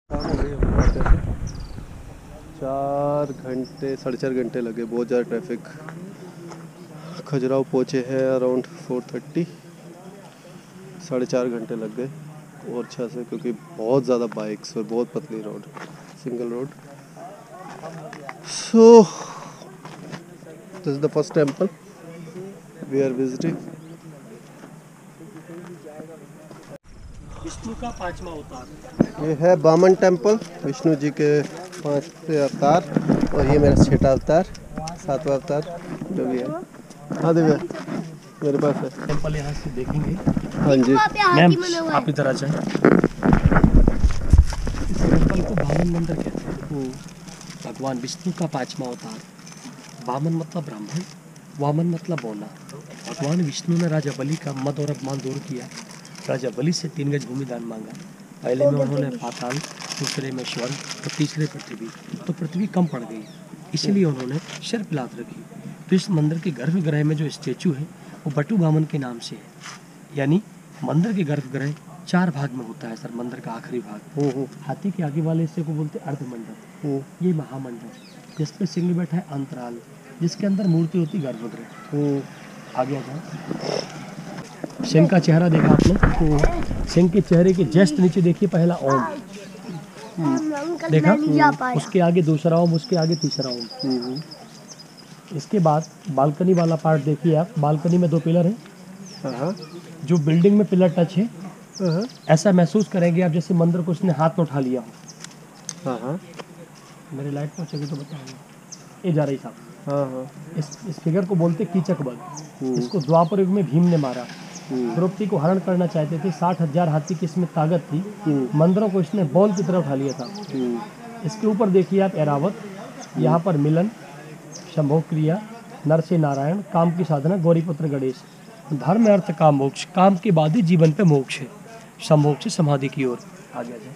4 घंटे 4.5 घंटे लगे, बहुत ज़्यादा ट्रैफिक। खजुराहो पहुँचे हैं अराउंड 4:30, 4.5 घंटे लग गए और अच्छा से, क्योंकि बहुत ज़्यादा बाइक्स और बहुत पतली road, single road. So this is the first temple we are visiting. Vishnu का 5वां अवतार ये है बामन टेम्पल, विष्णु जी के 5 अवतार, और ये मेरा 6वां अवतार, 7वां अवतार जो भी है। हाँ दिव्या मेरे पास है टेम्पल, यहाँ से देखेंगे। हाँ जी मैम आप इधर आ जाए। इस टेम्पल को बामन मंदिर कहते हैं। भगवान विष्णु का 5वां अवतार। बामन मतलब ब्राह्मण, वामन मतलब बोना। भगवान विष्णु ने राजा बलि का मद और अपमान दूर किया। राजा बलि से 3 गज भूमि दान मांगा। पहले में उन्होंने पाताल, दूसरे में स्वर्ग और तीसरे पृथ्वी। तो पृथ्वी कम पड़ गई, इसलिए उन्होंने सर्पलात रखी। तो इस मंदिर के गर्भगृह में जो स्टेचू है वो बटू बामन के नाम से है। यानी मंदिर के गर्भगृह 4 भाग में होता है सर। मंदिर का आखिरी भाग हाथी के आगे वाले हिस्से को बोलते हैं अर्धमंडप। ये महामंडप, जिसपे सिंह बैठा है अंतराल, जिसके अंदर मूर्ति होती गर्भगृह। आगे आ जाओ। सिंह का चेहरा देखा आपने? सिंह के चेहरे के जस्ट नीचे देखिए पहला ओम देखा, उसके आगे दूसरा ओम, उसके आगे तीसरा ओम। इसके बाद बालकनी वाला पार्ट देखिए आप। बालकनी में 2 पिलर हैं। जो बिल्डिंग में पिलर टच है, ऐसा महसूस करेंगे आप जैसे मंदिर को उसने हाथ में उठा लिया हो। मेरी लाइट पहुंचेगी तो बताऊंगा। ये जा रही साहब। इस फिगर को बोलते कीचक बल। इसको द्वापर युग में भीम ने मारा। द्रौपदी को हरण करना चाहते थे। 60,000 हाथी की इसमें ताकत थी। मंदिरों को इसने बॉल की तरफ उठा लिया था। इसके ऊपर देखिए आप ऐरावत, यहाँ पर मिलन, संभोग क्रिया, नर से नारायण, काम की साधना, गौरीपुत्र गणेश। धर्म अर्थ काम मोक्ष, काम के बाद ही जीवन पे मोक्ष है। संभोग से समाधि की ओर आगे आ जाए।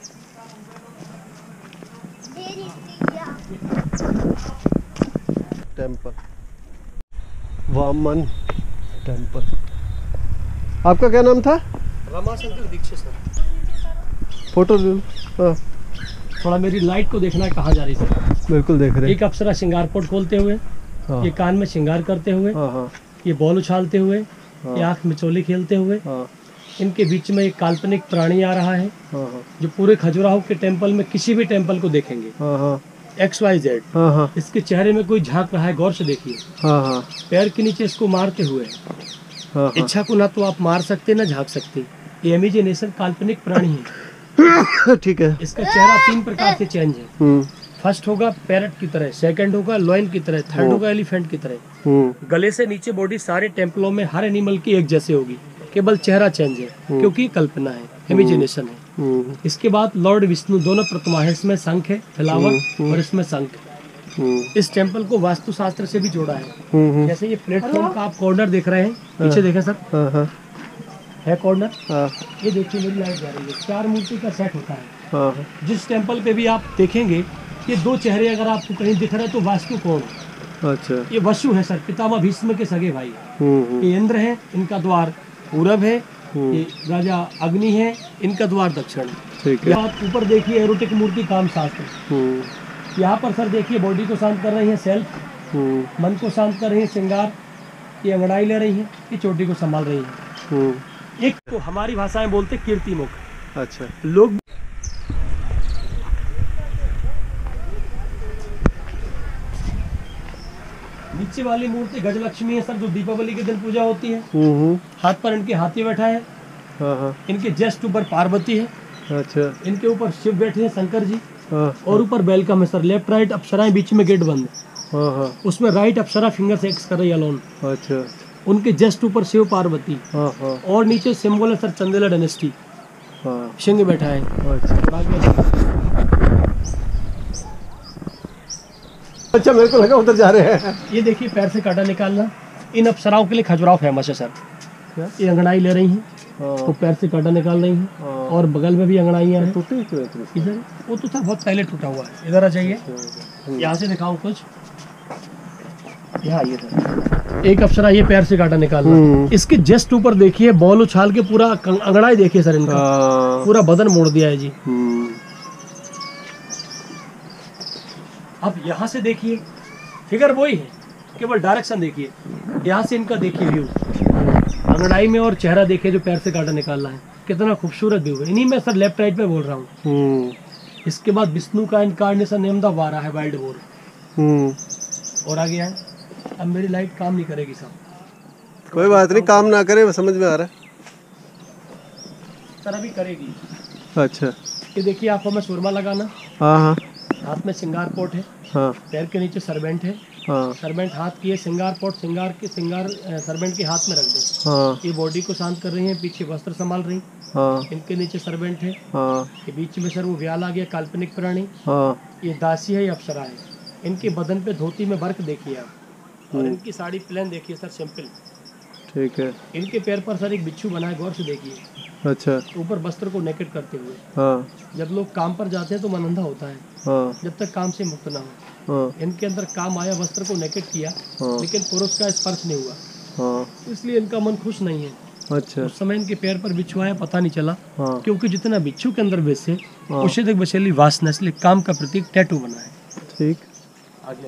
Temple, Vamana temple. आपका क्या नाम था? रमाशंकर दीक्षित सर। फोटो ले लो। हाँ थोड़ा मेरी लाइट को देखना है कहाँ जा रही सर। बिल्कुल देख रहे हैं। एक अप्सरा श्रृंगार पोट खोलते हुए, ये कान में श्रृंगार करते हुए, ये बॉल उछालते हुए, ये आँख में चोली खेलते हुए। इनके बीच में एक काल्पनिक प्राणी आ रहा है जो पूरे खजुराहो के टेम्पल में किसी भी टेम्पल को देखेंगे XYZ। इसके चेहरे में कोई झांक रहा है, गौर से देखिए। पैर के नीचे इसको मारते हुए। इच्छा को ना तो आप मार सकते ना झांक सकते। ये इमेजिनेशन काल्पनिक प्राणी है। ठीक है। इसका चेहरा 3 प्रकार से चेंज है। फर्स्ट होगा पैरट की तरह, सेकंड होगा लॉयन की तरह, थर्ड होगा एलिफेंट की तरह। गले से नीचे बॉडी सारे टेम्पलों में हर एनिमल की एक जैसे होगी, केवल चेहरा चेंज है क्योंकि कल्पना है, इमेजिनेशन है। इसके बाद लॉर्ड विष्णु दोनों प्रतिमा है। इसमें शंख है, फ्लावर, और इसमें शंख। इस टेम्पल को वास्तुशास्त्र से भी जोड़ा है। जैसे ये प्लेटफॉर्म का आप कॉर्नर देख रहे हैं, पीछे देखें सर, है कॉर्नर। ये देखिए मेरी लाइट जा रही है। 4 मूर्ति का सेट होता है। जिस टेम्पल पे भी आप देखेंगे ये 2 चेहरे अगर आपको कहीं दिख रहा है तो वास्तु कौन है? अच्छा, ये वसु है सर, पितामह भीष्म के सगे भाई। ये इंद्र है, इनका द्वार पूरब है। ये राजा अग्नि है, इनका द्वार दक्षिण है। आप ऊपर देखिए एरोटिक मूर्ति काम शास्त्र। यहाँ पर सर देखिए बॉडी को शांत कर रही है सेल्फ, मन को शांत कर रही है श्रृंगार, ये अंगड़ाई ले रही है, ये चोटी को संभाल रही है। एक तो हमारी भाषा में बोलते कीर्ति मुख। अच्छा, लोग नीचे वाली मूर्ति गजलक्ष्मी है सर, जो दीपावली के दिन पूजा होती है। हाथ पर इनके हाथी बैठा है। इनके जस्ट ऊपर पार्वती है। अच्छा, इनके ऊपर शिव बैठे हैं, शंकर जी। और ऊपर वेलकम है सर। लेफ्ट राइट अप्सराएं, बीच में गेट बंद है। उसमें राइट अप्सरा फिंगर से एक्स कर रही है अलोन। अच्छा, उनके जस्ट ऊपर शिव पार्वती। और नीचे सिंबल है सर चंदेला डायनेस्टी, सिंह बैठा है। अच्छा, मेरे को लगा उधर जा रहे हैं। ये देखिए पैर से कांटा निकालना। इन अप्सराओं के लिए खजुराहो फेमस है सर। ये अंगड़ाई ले रही हैं, वो पैर से कांटा निकाल रही हैं। और बगल में भी अंगड़ाइयाँ हैं। टूटी इधर वो तो सर बहुत पहले टूटा हुआ है। इधर आ जाइए, यहाँ से दिखाऊं कुछ। यहाँ ये सर एक अप्सरा, ये पैर से कांटा निकालना। इसके जस्ट ऊपर देखिए बॉल उछाल के पूरा अंगड़ाई देखिए सर, इनका पूरा बदन मोड़ दिया है जी। अब यहाँ से देखिए फिगर वही है, केवल डायरेक्शन देखिए। यहाँ से इनका देखिए व्यू, अंगड़ाई में और चेहरा देखिए जो पैर से कांटा निकाल रहा है, कितना खूबसूरत व्यू है। इन्हीं में सर लेफ्ट राइट में बोल रहा हूँ। इसके बाद विष्णु का इनकारनेशन नेम द वारा है, वाइल्ड बोर। और आगे है, अब मेरी लाइट काम नहीं करेगी साहब। कोई बात नहीं, काम ना करे, समझ में आ रहा है सर, अभी करेगी। अच्छा, ये देखिए आंखों में सुरमा लगाना, हाँ हाँ, हाथ में सिंगार पोट है, हाँ पैर के नीचे सरबेंट है, हाँ, सरबेंट हाथ की है, सिंगार पोट सिंगार सरबेंट के हाथ में रख दो। हाँ ये बॉडी को शांत कर रही हैं, पीछे वस्त्र संभाल रही, हाँ, इनके नीचे सरबेंट है, हाँ ये बीच में सर वो व्याल आ गया, काल्पनिक प्राणी। हाँ, ये दासी है, ये अप्सरा है। इनके बदन पे धोती में वर्क देखिए आप, और इनकी साड़ी प्लेन देखिए सर, सिंपल। ठीक है। इनके पैर पर सर एक बिच्छू बना है, गौर से देखिए, अच्छा, ऊपर वस्त्र को नेकेट करते हुए। हाँ जब लोग काम पर जाते हैं तो मन अंधा होता है, हाँ, जब तक काम से मुक्त ना हो। हाँ इनके अंदर काम आया, वस्त्र को नेकेट किया, हाँ, लेकिन पुरुष का स्पर्श नहीं हुआ, हाँ, इसलिए इनका मन खुश नहीं है। अच्छा, उस समय इनके पैर पर बिच्छू आया, पता नहीं चला, हाँ क्योंकि जितना बिच्छू के अंदर विष है, हाँ, उससे अधिक विषैली वासना, इसलिए काम का प्रतीक टैटू बना है। ठीक। आगे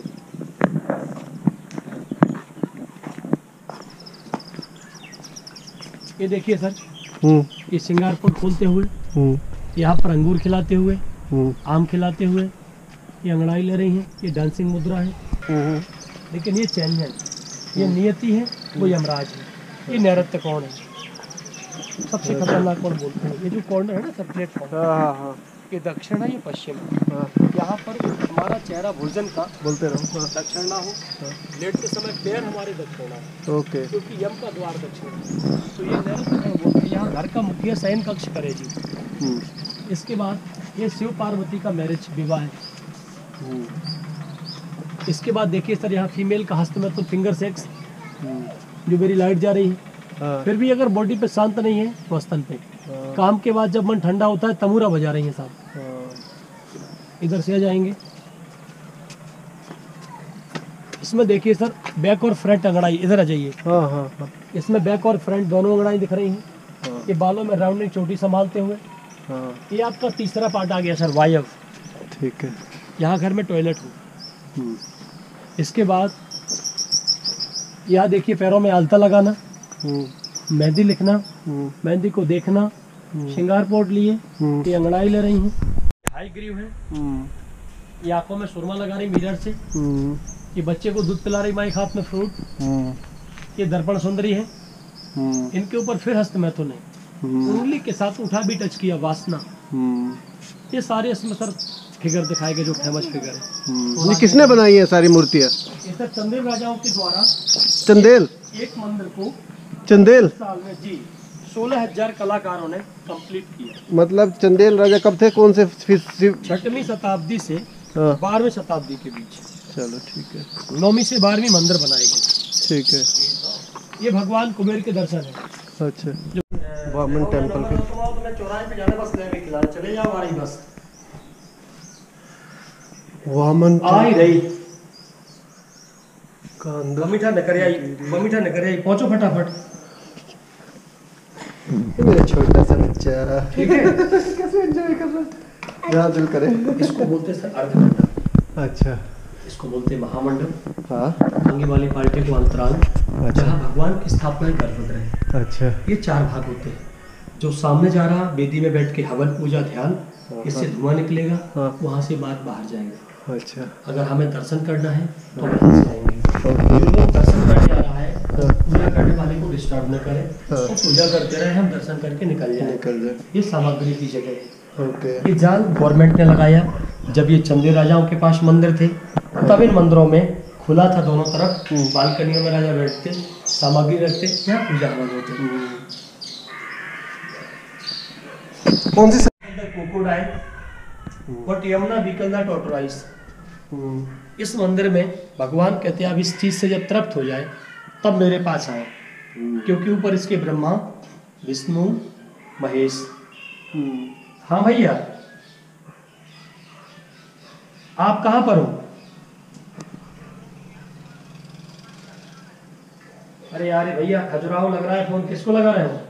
ये देखिए सर, ये सिंगार पोट खोलते हुए, यहाँ पर अंगूर खिलाते हुए, आम खिलाते हुए, ये अंगड़ाई ले रही हैं, ये डांसिंग मुद्रा है। लेकिन ये चैन है, ये नियति है, वो यमराज है, ये नैऋत्य कोण है, सबसे खतरनाक कोण बोलते हैं। ये जो कॉर्नर है ना सर, प्लेटफॉर्म, ये दक्षिण है, ये पश्चिम है। यहाँ पर हमारा चेहरा भोजन का, बोलते रहो, दक्षिण ना हो, लेटते समय पैर हमारे दक्षिण ना हो, ओके, क्योंकि यम का द्वार दक्षिण है। तो ये नैऋत्य कोण बोलते हैं। यहाँ घर का मुखिया शयन कक्ष करे जी। इसके बाद ये शिव पार्वती का मैरिज, विवाह है। इसके बाद देखिए सर, यहाँ फीमेल का हस्त में तो फिंगर सेक्स, जो मेरी लाइट जा रही है। फिर भी अगर बॉडी पे शांत नहीं है तो स्तन पे। काम के बाद जब मन ठंडा होता है, तमूरा बजा रही है साहब। इधर से आ जाएंगे, इसमें देखिए सर, बैक और फ्रंट अंगड़ाई, इधर आ जाइए। इसमें बैक और फ्रंट दोनों अंगड़ाई दिख रही हैं। ये बालों में राउंडिंग चोटी संभालते हुए। ये आपका तीसरा पार्ट आ गया सर, वायव। ठीक है। यहाँ घर में टॉयलेट हो। इसके बाद यहाँ देखिए, पैरों में आलता लगाना, मेहंदी लिखना, मेहंदी को देखना, श्रृंगार पोट लिए, ये अंगड़ाई ले रही हैं, हाई ग्रीव है, ये आंखों में सुरमा लगा रही मिरर से, ये बच्चे को दूध पिला रही माँ, एक हाथ में फ्रूट, ये दर्पण सुंदरी है। इनके ऊपर फिर हस्त मैथुन है, उंगली के साथ उठा भी टच किया, वासना। ये सारे इसमें सर फिगर दिखाए गए, जो फेमस फिगर है। ये किसने बनाई है सारी मूर्तियाँ? ये सर चंदेल राजाओं के द्वारा, चंदेल, एक मंदिर को चंदेल साल में जी 16,000 कलाकारों ने कंप्लीट किया। मतलब चंदेल राजा कब थे, कौन से? 6वीं शताब्दी से 12वीं शताब्दी के बीच। चलो ठीक है। 9वीं से 12वीं मंदिर बनाए गए। ठीक है। ये भगवान कुबेर के दर्शन है। अच्छा, वामन टेम्पल के चौराहे पे जाना, बस लेके खिला चले जाओ, आ रही बस, वामन आ ही रही। मीठा नकर आई, पहुंचो फटाफट। मेरा छोटा सा बच्चा, ठीक है। कैसे एंजॉय कर रहा है, जहाँ दिल करे। इसको बोलते हैं सर अर्धमंडल। अच्छा, इसको बोलते हैं महामंडल। हाँ, आगे वाली पार्टी को अंतराल, जहाँ भगवान की स्थापना कर रहे। अच्छा, ये 4 भाग होते हैं। जो सामने जा रहा, वेदी में बैठ के हवन पूजा ध्यान, इससे धुआं निकलेगा, वहाँ से बात बाहर जाएगा। अच्छा, अगर हमें दर्शन करना है तो हम यहाँ से आएंगे। जो लोग दर्शन करने आ रहा है, पूजा करने वाले को डिस्टर्ब न करें, तो पूजा करते रहे, हम दर्शन करके निकल जाए। ये सामग्री की जगह है। ओके। ये जाल गवर्नमेंट ने लगाया। जब ये चंदेल राजाओं के पास मंदिर थे, तब इन मंदिरों में खुला था दोनों तरफ, बालकनियों में राजा बैठते, सामग्री रखते, यहाँ पूजा हवन होते। कौन सी? Crocodile, but Yamuna vehicle the tortoise. इस मंदिर में भगवान कहते हैं, अब इस चीज से जब तृप्त हो जाए तब मेरे पास आओ, क्योंकि ऊपर इसके ब्रह्मा, विष्णु, महेश। हाँ भैया, आप कहाँ पर हो? अरे यार भैया, खजुराहो लग रहा है फोन, किसको लगा रहे हो?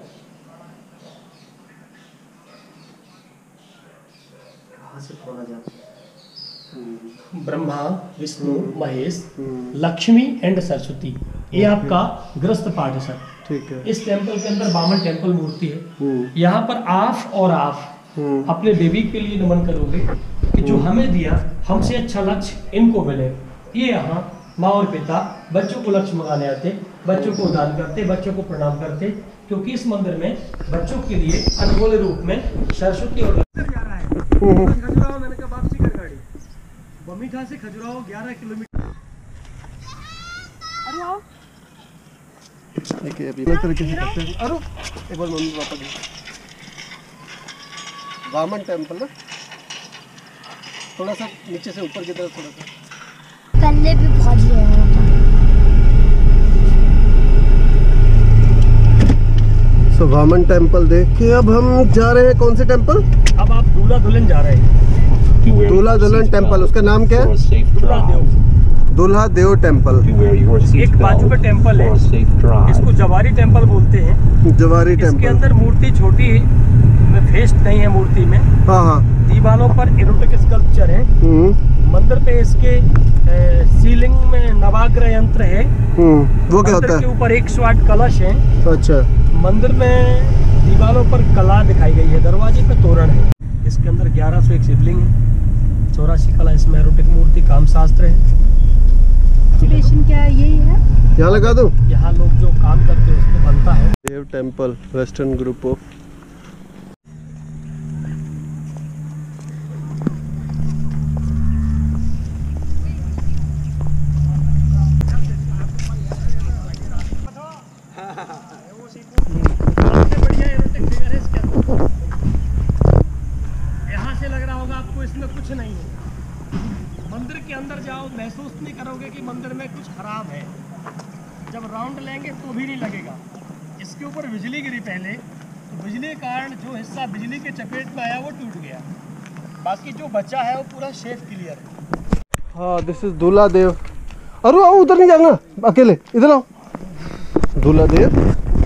कहाँ से फोन आ जाता है? ब्रह्मा, विष्णु, महेश, लक्ष्मी एंड सरस्वती, ये आपका ग्रस्त पाठ है सर। ठीक है। इस टेम्पल के अंदर वामन टेम्पल मूर्ति है। यहाँ पर आप अपने बेबी के लिए नमन करोगे कि जो हमें दिया, हमसे अच्छा लक्ष्य इनको मिले। ये यहाँ माँ और पिता बच्चों को लक्ष्य मंगाने आते, बच्चों को दान करते, बच्चों को प्रणाम करते, क्योंकि इस मंदिर में बच्चों के लिए अनमोल रूप में सरस्वती और जा रहा है। खजुराहो, मैंने कहा वापसी कर गाड़ी। बमीठा से खजुराहो 11 किलोमीटर। अरे आओ। देखिए अभी अलग तरीके से करते हैं। अरे एक बार मम्मी पापा की वामन टेम्पल ना, थोड़ा सा नीचे से ऊपर की तरफ, थोड़ा सा कन्ने भी बहुत ले हैं। सो वामन टेम्पल देख के अब हम जा रहे हैं कौन से टेम्पल? अब आप दूल्हा दुल्हन जा रहे हैं। दूल्हा दुल्हन टेम्पल, उसका नाम क्या है? दूल्हा देव टेम्पल। एक बाजू पे टेम्पल है, इसको जवारी टेम्पल बोलते हैं। जवारी टेम्पल। इसके अंदर मूर्ति छोटी है, फेस नहीं है मूर्ति में। हाँ हाँ। दीवारों पर इरोटिक स्कल्पचर है। मंदिर पे इसके सीलिंग में नवाग्रह यंत्र है। वो क्या होता है? के ऊपर 108 कलश है। अच्छा। मंदिर में दीवारों पर कला दिखाई गई है, दरवाजे पे तोरण है। इसके अंदर 1101 शिवलिंग है, 84 कला इसमें एरोटिक मूर्ति काम शास्त्र है। क्या यही है? यहाँ लगा दो। यहाँ लोग जो काम करते हैं उसको बनता है। Dev temple, western group of. यहाँ से लग रहा होगा आपको इसमें कुछ नहीं है। मंदिर के अंदर जाओ, महसूस नहीं करोगे कि मंदिर में कुछ खराब है। जब राउंड लेंगे तो भी नहीं लगेगा। इसके ऊपर बिजली गिरी पहले, तो बिजली के कारण जो हिस्सा बिजली के चपेट में आया वो टूट गया। बाकी जो बचा है वो पूरा शेफ क्लियर है। हाँ, दिस इज दूल्हा देव। अरे आओ, उधर नहीं जाना अकेले, इधर आओ। दूल्हा देव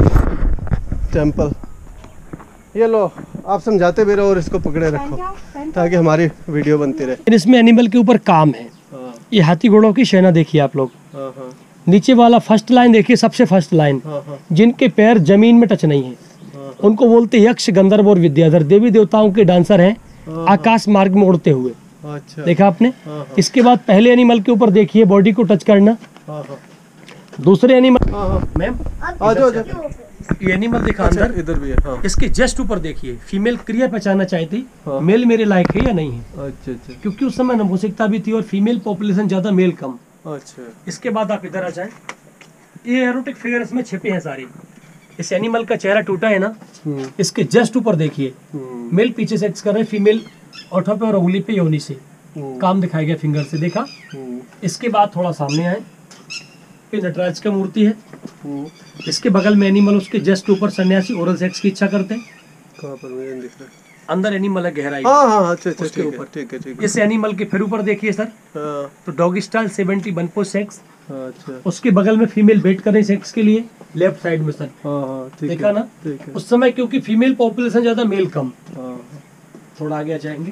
टेम्पल। ये लो, आप समझाते भी रहो और इसको पकड़े रखो ताकि हमारी वीडियो बनती रहे। इसमें एनिमल के ऊपर काम है। ये हाथी घोड़ों की सेना देखिए आप लोग। नीचे वाला फर्स्ट लाइन देखिए, सबसे फर्स्ट लाइन, जिनके पैर जमीन में टच नहीं है उनको बोलते यक्ष, गंधर्व और विद्याधर। देवी देवताओं के डांसर हैं, आकाश मार्ग में उड़ते हुए। अच्छा। देखा आपने? इसके बाद पहले एनिमल के ऊपर देखिए, बॉडी को टच करना। दूसरे एनिमल, मैम आ जाओ। ये एनिमल देखा अंदर, इधर भी है। हाँ। इसके जस्ट ऊपर देखिए, फीमेल क्रिया पहचानना चाहती, मेल मेरे लायक है या नहीं है। अच्छा अच्छा। क्योंकि उस समय नपुंसकता भी थी और फीमेल पॉपुलेशन ज्यादा, मेल कम। अच्छा। इसके बाद आप इधर आ जाएं। ये एरोटिक फिगर इसमें छिपे हैं सारी। इस एनिमल का चेहरा टूटा है ना, इसके जस्ट ऊपर देखिए, मेल पीछे सेक्स कर रहे, फीमेल ओठों पे और उंगली पे योनि से काम दिखाया गया, फिंगर से देखा। इसके बाद थोड़ा सामने आए, ये नटराज का मूर्ति है। इसके बगल में एनिमल, उसके जस्ट ऊपर सन्यासी ओरल सेक्स की इच्छा करते हैं। कहाँ पर मुझे नहीं दिख रहा। अंदर एनिमल है गहराई। हाँ, अच्छा अच्छा, उसके ऊपर ठीक है। इस एनिमल के फिर ऊपर देखिए सर, तो डॉगी स्टाइल 71 सेक्स। अच्छा। उसके बगल में फीमेल वेट कर रही सेक्स के लिए, लेफ्ट साइड में सर। ठीक देखा ना? ठीक है। उस समय क्योंकि फीमेल पॉपुलेशन ज्यादा, मेल कम। थोड़ा आगे आ जाएंगे,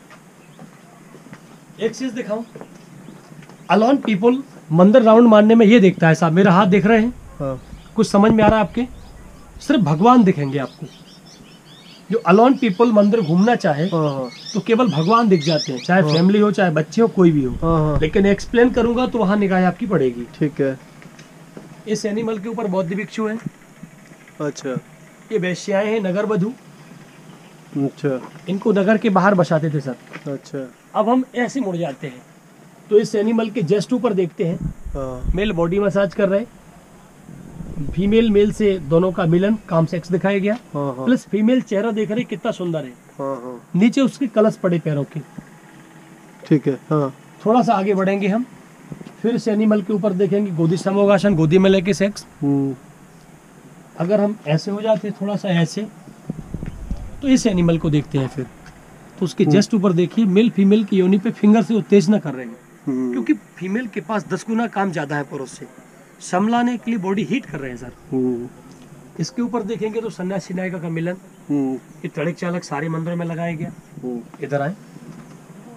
एक चीज दिखाऊं। अलॉन पीपल मंदिर राउंड मारने में ये देखता है साहब, मेरा हाथ देख रहे हैं? कुछ समझ में आ रहा है आपके? सिर्फ भगवान दिखेंगे आपको। जो अलॉन पीपल मंदिर घूमना चाहे तो केवल भगवान दिख जाते हैं, चाहे फैमिली हो, चाहे बच्चे हो, कोई भी हो। लेकिन एक्सप्लेन करूंगा तो वहां निगाह आपकी पड़ेगी। ठीक है। इस एनिमल के ऊपर बौद्ध भिक्षु हैं। अच्छा। ये वैश्याएं हैं, नगर वधू। अच्छा। इनको नगर के बाहर बसाते थे सर। अच्छा। अब हम ऐसे मुड़ जाते हैं तो इस एनिमल के जस्ट ऊपर देखते हैं, मेल बॉडी मसाज कर रहे, फीमेल मेल से दोनों का मिलन, काम सेक्स दिखाया गया। प्लस फीमेल चेहरा देख रहे कितना सुंदर है। नीचे उसके कलश पड़े पैरों के। ठीक है। थोड़ा सा आगे बढ़ेंगे हम, फिर इस एनिमल के ऊपर देखेंगे गोदी समोगासन, गोदी में लेके सेक्स। अगर हम ऐसे हो जाते थोड़ा सा ऐसे, तो इस एनिमल को देखते हैं फिर, तो उसके जस्ट ऊपर देखिए, मेल फीमेल की योनि पे फिंगर से उत्तेजना कर रहे हैं। क्योंकि फीमेल के पास 10 गुना काम ज्यादा है पुरुष से, समलाने के लिए बॉडी हीट कर रहे हैं सर। इसके ऊपर देखेंगे तो सन्यासी नायिका का मिलन। ये तड़क चालक सारे मंदिरों में लगाया गया। इधर आए,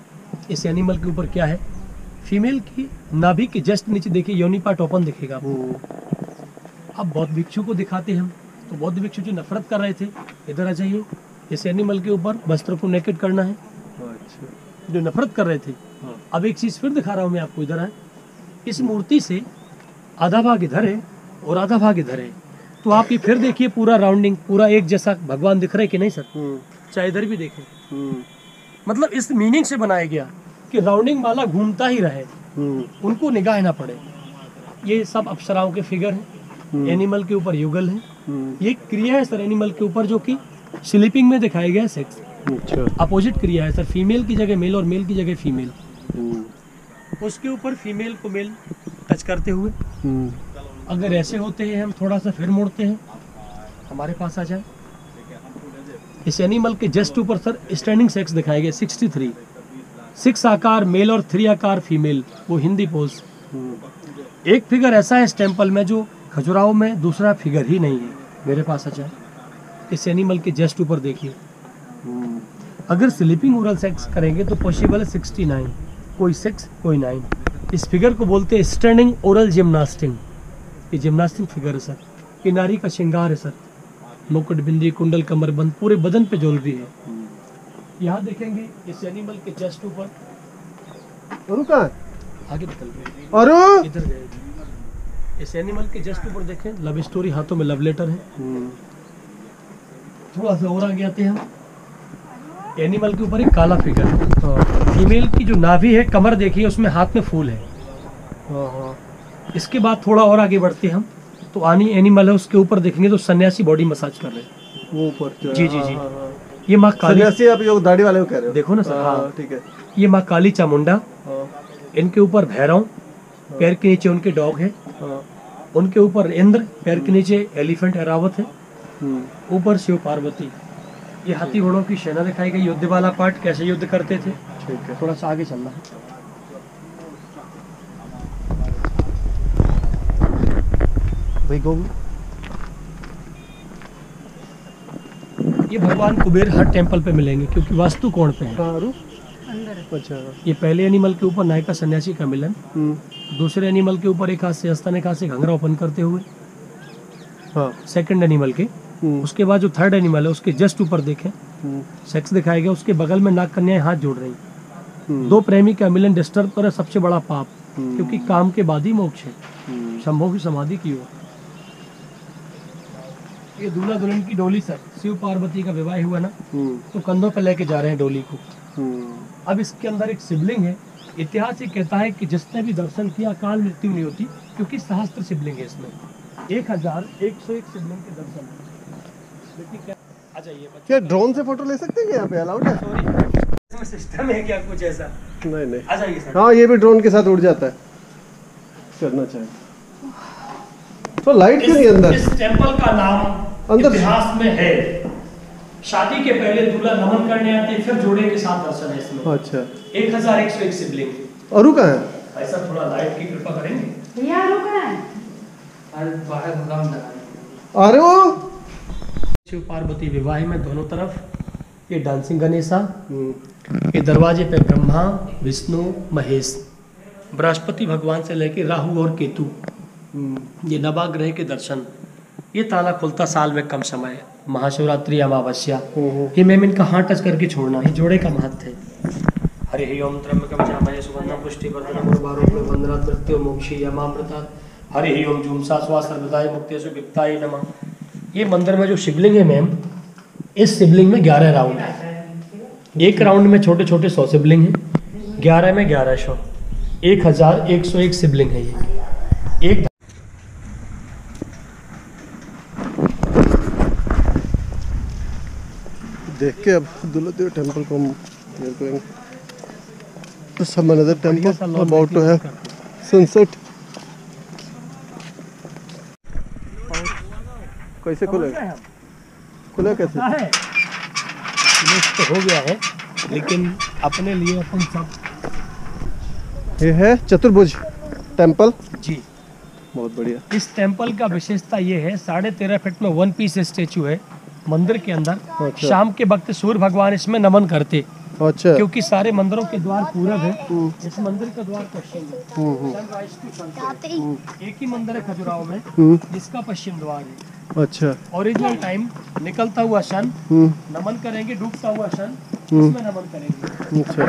इस एनिमल के ऊपर क्या है, फीमेल की नाभि के जस्ट नीचे देखिए योनि पार्ट ओपन दिखेगा आपको। अब बौद्ध भिक्षु को दिखाते हैं हम, तो बौद्ध भिक्षु जो नफरत कर रहे थे, इधर आ जाइए। इस एनिमल के ऊपर वस्त्र को नेकेड करना है, जो नफरत कर रहे थे। अब एक चीज फिर दिखा रहा हूँ मैं आपको, इधर है। इस मूर्ति से आधा भाग इधर है और आधा भाग इधर है, तो आप ये फिर देखिए पूरा राउंडिंग, पूरा एक जैसा भगवान दिख रहा है कि नहीं सर? चाहे इधर भी देखें, मतलब इस मीनिंग से बनाया गया कि राउंडिंग वाला घूमता ही रहे, उनको निगाह ना पड़े। ये सब अप्सराओं के फिगर हैं, एनिमल के ऊपर युगल है। ये क्रिया है सर एनिमल के ऊपर, जो कि स्लीपिंग में दिखाया गया है सेक्स। अच्छा। अपोजिट क्रिया है सर, फीमेल की जगह मेल और मेल की जगह फीमेल। उसके ऊपर फीमेल को मेल टच करते हुए, अगर ऐसे होते हैं हम थोड़ा सा फिर मोड़ते हैं, हमारे पास आ जाए। इस एनिमल के जस्ट ऊपर सर स्टैंडिंग सेक्स दिखाया गया 63, 6 आकार मेल और 3 आकार फीमेल, वो हिंदी पोज। एक फिगर ऐसा है इस टेम्पल में जो खजुराहो में दूसरा फिगर ही नहीं है, मेरे पास आ जाए। इस एनिमल के जस्ट ऊपर देखिए, अगर स्लीपिंग ओरल सेक्स करेंगे तो पॉसिबल है 69, कोई 6 कोई 9। इस फिगर को बोलते हैं स्टैंडिंग ओरल जिम्नास्टिक। ये जिम्नास्टिक फिगर है सर, ये नारी का श्रृंगार है सर। मुकुट, बिंदी, कुंडल, कमरबंद, पूरे बदन पे ज्वेलरी है। यहाँ देखेंगे इस एनिमल के जस्ट ऊपर, आगे निकल गए, इधर गए। इस एनिमल के जस्ट ऊपर देखें लव स्टोरी, हाथों में लव लेटर है। थोड़ा सा और आगे आते हैं हम, एनिमल के ऊपर एक काला फिगर है। फीमेल की जो नाभि है, कमर देखिए, उसमें हाथ में फूल है। इसके बाद थोड़ा और आगे बढ़ते हैं हम, तो आनी एनिमल है, उसके ऊपर देखेंगे तो सन्यासी बॉडी मसाज कर रहे हैं वो ऊपर। जी जी जी। ये माँ काली, सन्यासी आप जो दाढ़ी वाले को कह रहे हो, देखो ना सर। हाँ ठीक है। ये माँ काली चामुंडा, इनके ऊपर भैरव, पैर के नीचे उनके डॉग है। उनके ऊपर इंद्र, पैर के नीचे एलिफेंट ऐरावत है। ऊपर शिव पार्वती। ये हाथी घोड़ों की सेना दिखाई गई, युद्ध वाला पार्ट, कैसे युद्ध करते थे। ठीक है, थोड़ा सा आगे चलना है। भाई ये भगवान कुबेर हर टेम्पल पे मिलेंगे, क्योंकि वास्तु कोण पे है। अच्छा। ये पहले एनिमल के ऊपर नायका सन्यासी का मिलन, दूसरे एनिमल के ऊपर एक हाथ से हस्ता, एक हाथ से घंघरा ओपन करते हुए। सेकंड एनिमल के, उसके बाद जो थर्ड एनिमल है उसके जस्ट ऊपर देखें सेक्स दिखाया गया, उसके बगल में नाग कन्याएं हाथ जोड़ रही। 2 प्रेमी का मिलन डिस्टर्ब करे सबसे बड़ा पाप, क्योंकि काम के बाद ही मोक्ष है, शंभो की समाधि की ओर। ये दूल्हा दुल्हन की डोली सर, शिव पार्वती का विवाह हुआ ना, तो कंधों पर लेके जा रहे हैं डोली को। अब इसके अंदर एक शिवलिंग है। इतिहास ये कहता है कि जिसने भी दर्शन किया अकाल मृत्यु नहीं होती, क्योंकि सहस्त्र शिवलिंग है इसमें, 1101 शिवलिंग के दर्शन। आ जाइए, क्या ड्रोन से फोटो ले सकते हैं? यहाँ पे अलाउड है? इसमें सिस्टम है क्या कुछ ऐसा? नहीं। आ जाइए सर। हाँ, ये भी ड्रोन के साथ उड़ जाता है, करना चाहिए। तो लाइट क्यों नहीं अंदर? इस टेंपल का नाम अंदर इतिहास में है, शादी के पहले दूल्हा नमन करने आते, फिर जोड़े के साथ दर्शन है इसमें। अच्छा। 1101 शिवलिंग। अरु कहाँ है? ऐसा थोड़ा लाइट की कृपा करेंगे भैया अरु कहाँ है? बाहर भगवान अरे वो शिव पार्वती विवाह में दोनों तरफ ये डांसिंग गणेशा, ये दरवाजे पे ब्रह्मा, विष्णु, महेश, बृहस्पति भगवान से लेके राहु और केतु, ये नवाग्रह के दर्शन। ये ताला खुलता साल में कम समय, महाशिवरात्रि, अमावस्या। ये मैम इनका हाथ टच करके छोड़ना, ये जोड़े का महत्व है। हरि ही ओम त्र्यंबकम जामहे सुगंधम पुष्टिवर्धनम उर्वारुकम वंदना तृतीयो मोक्षी यमामृता। हरि ही ओम जुमसा स्वा सर्वदाय मुक्तेषु विप्ताय नमः। ये मंदिर में जो शिवलिंग है मैम, इस शिवलिंग में 11 राउंड है। एक राउंड में छोटे छोटे 100 शिवलिंग है, 11 में 1100, 1101 शिवलिंग है ये। एक देख के अब दुल्लादेव टेम्पल को हम to some another temple about to have sunset. कैसे खुलेगा? खुला कैसे? तो हो गया है, लेकिन अपने लिए अपन सब। ये है चतुर्भुज टेम्पल जी, बहुत बढ़िया। इस टेम्पल का विशेषता ये है, 13.5 फीट में 1 पीस स्टेचू है मंदिर के अंदर। अच्छा। शाम के वक्त सूर्य भगवान इसमें नमन करते, अच्छा। क्योंकि सारे मंदिरों के द्वार पूरब है, इस मंदिर का द्वार पश्चिम है। सनराइज टू सनसेट एक ही मंदिर है खजुराहो में जिसका पश्चिम द्वार है। अच्छा। ओरिजिनल टाइम निकलता हुआ सन नमन करेंगे, डूबता हुआ सन इसमें नमन करेंगे। अच्छा।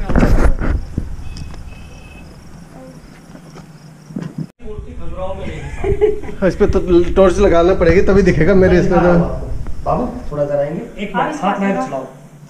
इस पे तो टॉर्च लगाना पड़ेगी तभी दिखेगा मेरे इसमें तो। बाबू थोड़ा कराएंगे, एक मिनट हाथ में चलाओ।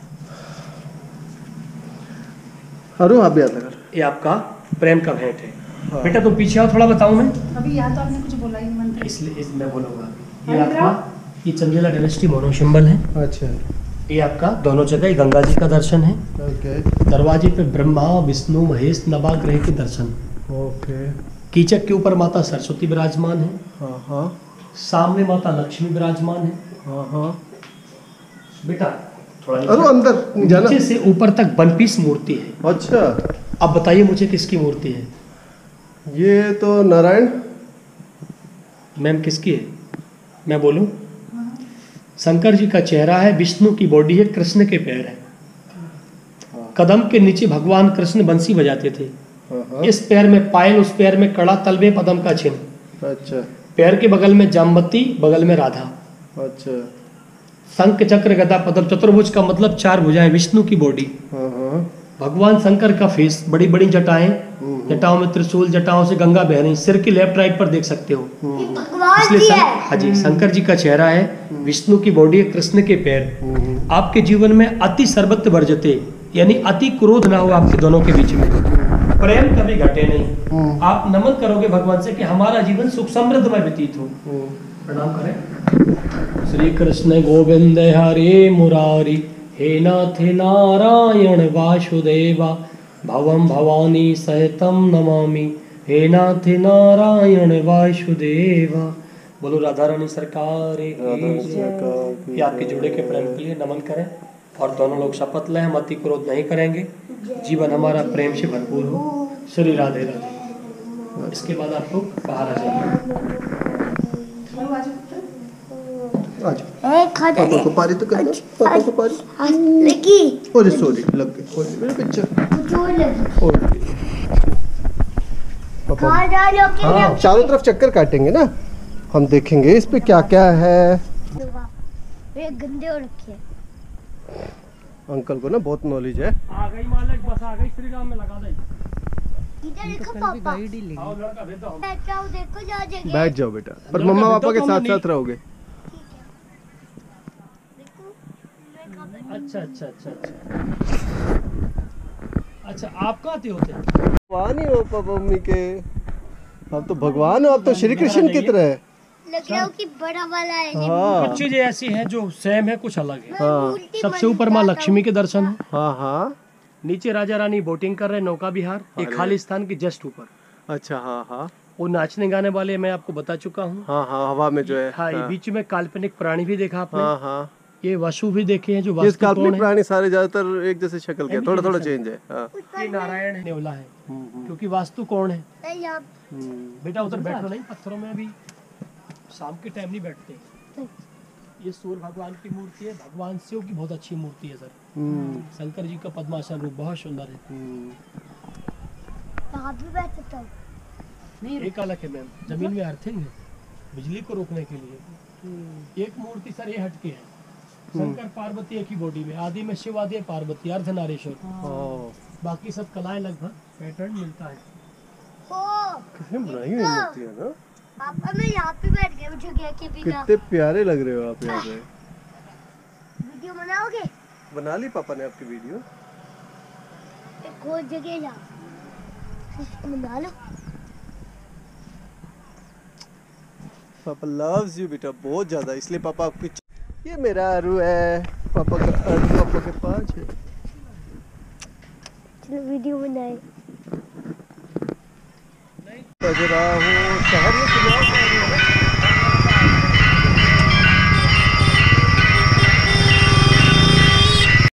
अरे आप भी आता कर। ये आपका प्रेम का भेंट है। बेटा तुम पीछे आओ, थोड़ा बताऊं मैं। अभी यहाँ तो आपने कुछ बोला ही नहीं मंत्र। इसलिए मैं बोलूंगा। ये आपका ये चंदेला डायनेस्टी मोनो सिंबल है। अच्छा। ये आपका दोनों जगह ये गंगा जी का दर्शन है। ओके। दरवाजे पे ब्रह्मा विष्णु महेश नवाग्रह के दर्शन। ओके। कीचक के ऊपर माता सरस्वती विराजमान है। हाँ हाँ सामने माता लक्ष्मी विराजमान है। हाँ हाँ। बेटा थोड़ा अरे अंदर जाना। नीचे से ऊपर तक वन पीस मूर्ति है। अच्छा। अब बताइए मुझे किसकी मूर्ति है? ये तो नारायण। मैम किसकी है? मैं बोलूं? शंकर जी का चेहरा है, विष्णु की बॉडी है, कृष्ण के पैर है। कदम के नीचे भगवान कृष्ण बंसी बजाते थे। इस पैर में पायल, उस पैर में कड़ा, तलवे पदम का चिन्ह। अच्छा। पैर के बगल में जामवती, बगल में राधा। अच्छा। शंख चक्र गदा पद्म, चतुर्भुज का मतलब 4 भुजाएं, विष्णु की बॉडी। हाँ हाँ। भगवान शंकर का फेस, बड़ी बड़ी जटाएं, जटाओं में त्रिशूल, जटाओं से गंगा बह रही, सिर की लेफ्ट राइट पर देख सकते हो। इसलिए हाँ जी, शंकर जी का चेहरा है, विष्णु की बॉडी है, कृष्ण के पैर। आपके जीवन में अति सर्वत्र वर्जते, यानी अति क्रोध ना हो आपके दोनों के बीच में, प्रेम कभी घटे नहीं। आप नमन करोगे भगवान से कि हमारा जीवन सुख समृद्धमय व्यतीत हो। प्रणाम करें। श्री कृष्ण गोविंद हरे मुरारी, हे नाथ नारायण वासुदेवा, भवम भवानी सहितम नमामि, हे नाथ नारायण वासुदेवा। बोलो राधा रानी सरकार की। आपके जोड़े के प्रेम के लिए नमन करें और दोनों लोग शपथ लें हम अति क्रोध नहीं करेंगे, जीवन हमारा प्रेम से भरपूर हो। श्री राधे राधे। इसके बाद आपको बाहर आ जाइए। पापा को पारी तो करना। पापा को पारी लगी। ओरे सॉरी लग गई। ओरे मेरे बच्चा। ओके। पापा हाँ, चारों तरफ चक्कर काटेंगे ना, हम देखेंगे इस पे क्या क्या है। ये गंदे हो रखे हैं। अंकल को ना बहुत नॉलेज है। आ गई मालिक, बस आ गई, श्री राम में लगा दे। इधर देखो पापा। आओ लड़का भेज दो। बैठ जाओ, देखो जा जगह। बैठ जाओ बेटा, पर मम्मा पापा के साथ साथ रहोगे। अच्छा अच्छा अच्छा अच्छा अच्छा। आप कहाँ थे होते? भगवान ही हो पापा मम्मी के। आप तो भगवान हो, आप तो श्री कृष्ण की तरह है। लग रहा हो कि बड़ा वाला है। हाँ कुछ चीजें ऐसी हैं जो सेम है, कुछ अलग है। हाँ सबसे ऊपर माँ लक्ष्मी के दर्शन है, हाँ हाँ। नीचे राजा रानी बोटिंग कर रहे हैं, नौका विहार, एक खाली स्थान के जस्ट ऊपर। अच्छा हाँ हाँ वो नाचने गाने वाले मैं आपको बता चुका हूँ। हाँ हाँ। हवा में जो है। हाँ, ये बीच में काल्पनिक प्राणी भी देखा आपने। हाँ हाँ। ये वसु भी देखे हैं जो ये वास्तु कौन काल्पनिक है। प्राणी सारे ज्यादातर एक जैसे शक्ल के, थोड़ा थोड़ा चेंज है। हाँ। ये नारायण है, नेवला है, क्योंकि वास्तु कौन है। नहीं आप बेटा उधर बैठो नहीं, पत्थरों में अभी शाम के टाइम नहीं बैठते। ये सूर्य भगवान की मूर्ति है, भगवान शिव की बहुत अच्छी मूर्ति है सर। शंकर जी का पद्मासन रूप बहुत सुंदर है। आप भी बैठ सकते हो। एक अलग है मैम, जमीन में अर्थिंग है बिजली को रोकने के लिए। एक मूर्ति सर ये हटके है, शंकर पार्वती एक ही बॉडी में, आदि में शिव, आदि में पार्वती, अर्धनारीश्वर। बाकी सब कलाएं लगभग पैटर्न मिलता है। कितनी बनाई हुई मूर्ति है ना। पापा मैं यहाँ पे बैठ गया जगह के बिना। कितने प्यारे लग रहे हो आप यहाँ पे। वीडियो बनाओगे? बना ली पापा ने आपकी वीडियो। एक और जगह जा बना लो। पापा लव्स यू बेटा बहुत ज्यादा, इसलिए पापा आपकी। ये मेरा अरु है, पापा का अरु पापा के पास है। चलो वीडियो बनाए। खजुराहो शहर में